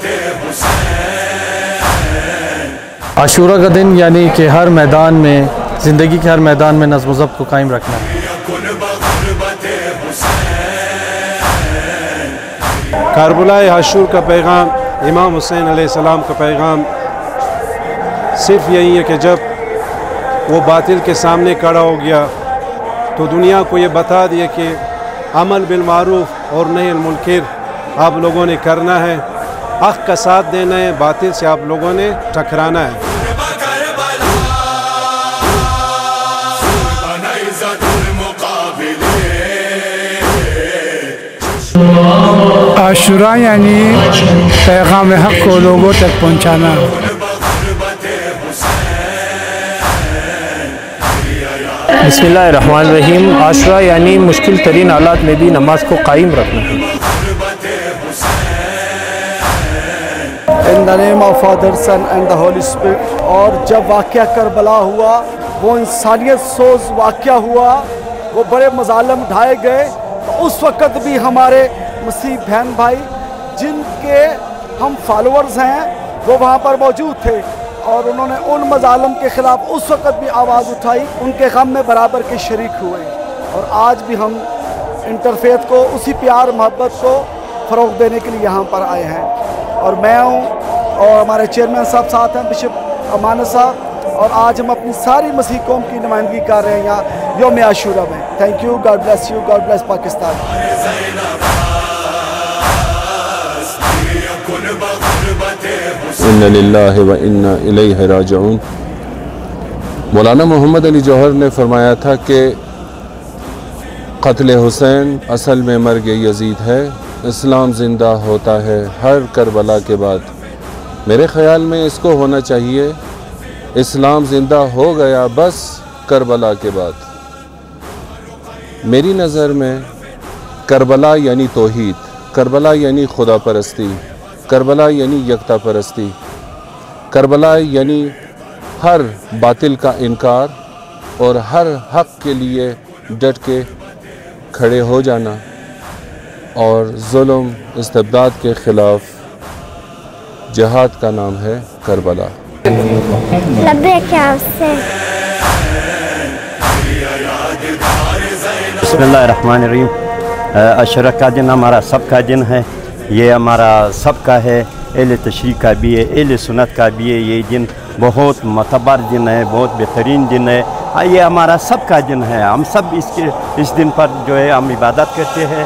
عاشورہ کا دن یعنی کہ ہر میدان میں، زندگی کے ہر میدان میں نظم و ضبط کو قائم رکھنا ہے۔ کربلا عاشور کا پیغام، امام حسین علیہ السلام کا پیغام صرف یہی ہے کہ جب وہ باطل کے سامنے کھڑا ہو گیا تو دنیا کو یہ بتا دیا کہ عمل بالمعروف اور نہی عن المنکر آپ لوگوں نے کرنا ہے، حق کا ساتھ دینا ہے، باطل سے آپ لوگوں نے ٹکرانا ہے۔ عاشورہ یعنی پیغام حق کو لوگوں تک پہنچانا۔ بسم اللہ الرحمن الرحیم۔ عاشورہ یعنی مشکل ترین حالات میں بھی نماز کو قائم رکھنا ہے۔ In the name of Father, Son and the Holy Spirit۔ اور جب واقعہ کربلا ہوا، وہ انسانیت سوز واقعہ ہوا، وہ بڑے مظالم ڈھائے گئے، تو اس وقت بھی ہمارے مسیح بہن بھائی جن کے ہم فالورز ہیں وہ وہاں پر موجود تھے، اور انہوں نے ان مظالم کے خلاف اس وقت بھی آواز اٹھائی، ان کے غم میں برابر کے شریک ہوئے۔ اور آج بھی ہم انٹرفیتھ کو، اسی پیار محبت کو فروغ دینے کے لیے یہاں پر آئے ہیں۔ اور میں ہوں اور ہمارے چیئرمین صاحب ساتھ ہیں، بشپ امانت صاحب، اور آج ہم اپنی ساری مسیح قوم کی نمائندگی کر رہے ہیں یہاں یوم عاشورہ میں۔ Thank you, God bless you, God bless Pakistan. اِنَّ لِلَّهِ وَإِنَّا إِلَيْهِ راجعون۔ مولانا محمد علی جوہر نے فرمایا تھا کہ قتل حسین اصل میں مرگ یزید ہے، اسلام زندہ ہوتا ہے ہر کربلا کے بعد۔ میرے خیال میں اس کو ہونا چاہیے اسلام زندہ ہو گیا بس کربلا کے بعد۔ میری نظر میں کربلا یعنی توحید، کربلا یعنی خدا پرستی، کربلا یعنی یکتا پرستی، کربلا یعنی ہر باطل کا انکار اور ہر حق کے لیے ڈٹ کے کھڑے ہو جانا، اور ظلم استبداد کے خلاف جہاد کا نام ہے کربلا۔ بسم اللہ الرحمن الرحیم۔ عاشورہ کا دن ہمارا سب کا دن ہے، یہ ہمارا سب کا ہے، اہل تشریع کا بھی ہے، اہل سنت کا بھی ہے۔ یہ دن بہت معتبر دن ہے، بہت بہترین دن ہے، یہ ہمارا سب کا دن ہے۔ ہم سب اس دن پر جو ہے ہم عبادت کرتے ہیں۔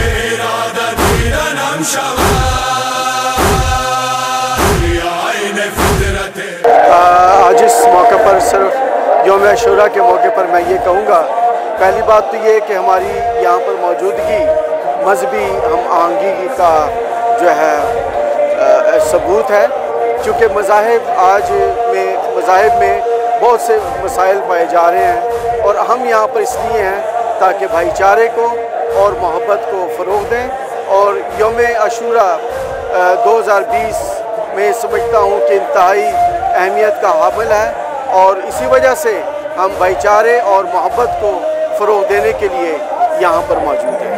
آج اس موقع پر صرف یوم عاشورہ کے موقع پر میں یہ کہوں گا، پہلی بات تو یہ ہے کہ ہماری یہاں پر موجودگی مذہبی ہم آہنگی کا جو ہے ثبوت ہے، چونکہ مذاہب میں بہت سے مسائل پائے جا رہے ہیں، اور ہم یہاں پر اس لیے ہیں تاکہ بھائی چارے کو اور محبت کو فروغ دیں۔ اور یوم عاشورہ 2020 میں سمجھتا ہوں کہ انتہائی اہمیت کا حامل ہے، اور اسی وجہ سے ہم بھائی چارے اور محبت کو فروغ دینے کے لیے یہاں پر موجود ہیں۔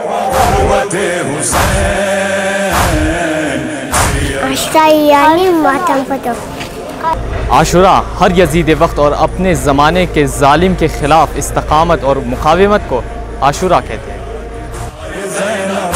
عاشورہ یعنی ماتم فتح۔ عاشورہ ہر یزید وقت اور اپنے زمانے کے ظالم کے خلاف استقامت اور مقاومت کو عاشورہ کہتے ہیں۔